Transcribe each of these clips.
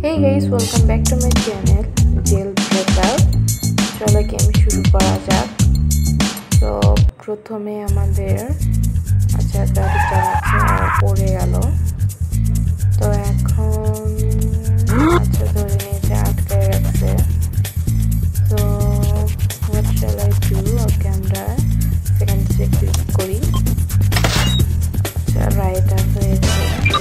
Hey guys, welcome back to my channel Jail Breaker. চলো game শুরু করা যাক। তো প্রথমে আমাদের গাড়ি চালাচ্ছে আর পড়ে গেল। তো এখন ধরে নিয়েছে, আটকায় রাখছে। তো what shall I do? Okay আমরা সেকেন্ড স্টেপ ক্লিক করি। রাইট আপ হয়েছে।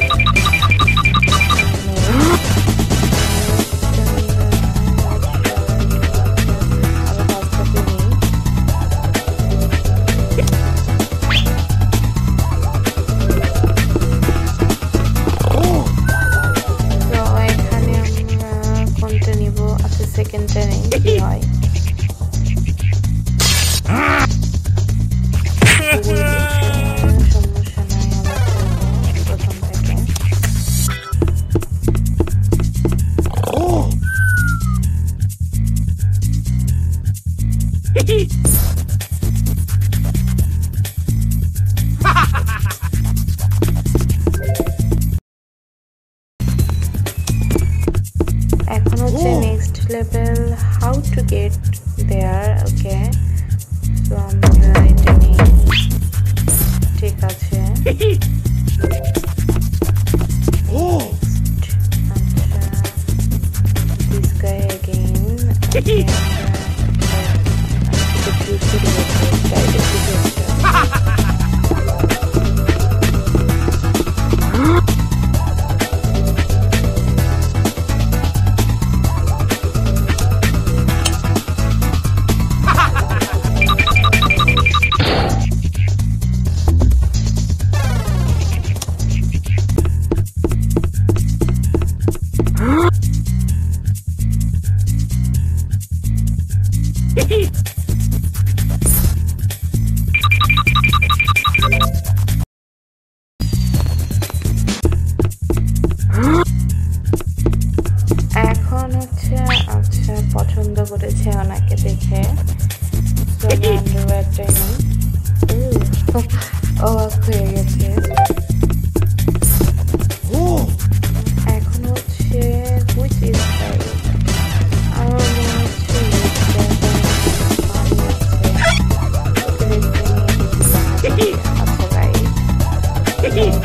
সেকেন্ডটা নেই, কি হয়? সমস্যা নাই, আবার প্রথম থেকে। এখন হচ্ছে next level, how to get there. Okay, তো আমরা এটা নিই। ঠিক আছে, দিস গাই अगेन। এখন হচ্ছে পছন্দ করেছে ওনাকে দেখে, আন্ডারওয়্যারটাই নেই। অবাক হয়ে গেছে। এখন হচ্ছে হুইচ ইজ রাইট। আমার মনে হচ্ছে রাইট।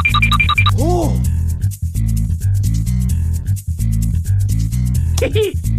Hehe